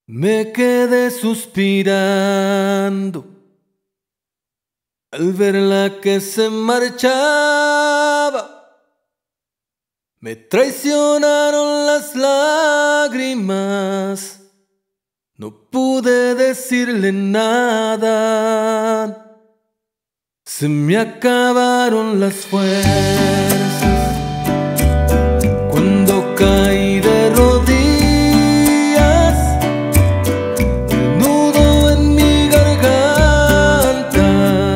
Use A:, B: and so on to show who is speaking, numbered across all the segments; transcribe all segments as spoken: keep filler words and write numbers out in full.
A: Me quedé suspirando al verla que se marchaba. Me traicionaron las lágrimas, no pude decirle nada. Se me acabaron las fuerzas cuando caí de rodillas, el nudo en mi garganta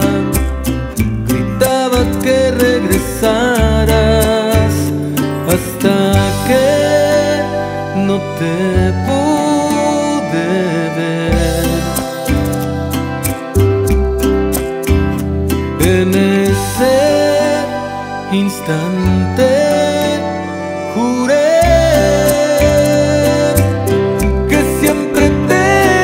A: gritaba que regresaras, hasta que no te pude ver. En ese instante juré que siempre te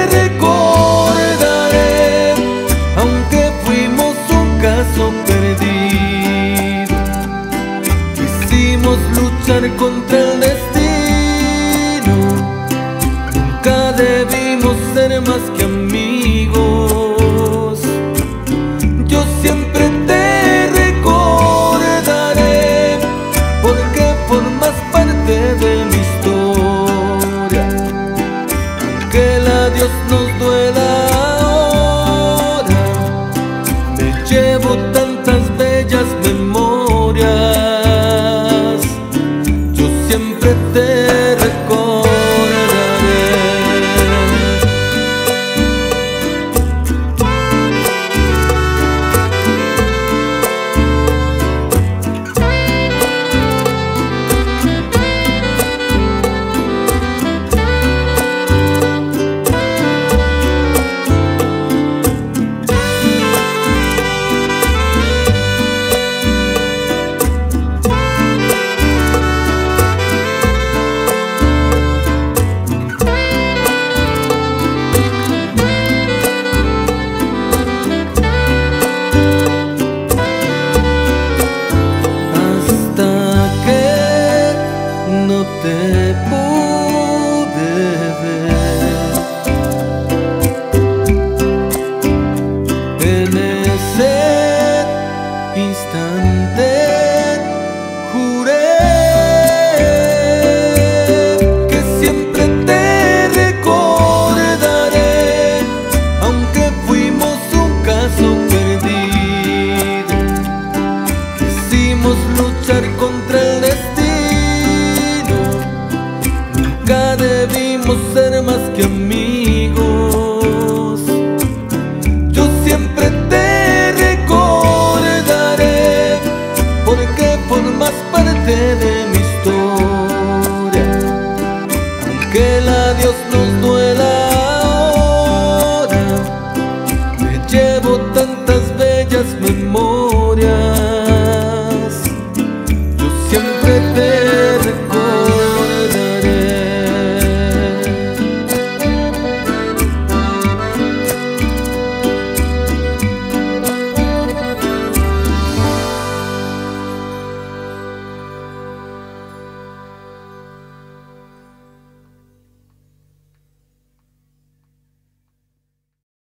A: recordaré, aunque fuimos un caso perdido. Quisimos luchar contra el destino, nunca debimos ser más que amigos. Yo siempre te recordaré, porque formas parte de mi historia. Aunque el adiós nos duela ahora, me llevo tantas bellas memorias. Yo siempre te recordaré. Te pude ver en ese instante. Juré que siempre te recordaré, aunque fuimos un caso perdido. Quisimos luchar contra el destino, nunca debimos ser más que amigos. Yo siempre te recordaré, porque formas parte de mi historia. Aunque el adiós nos duela ahora, me llevo tantas bellas memorias. Yo siempre te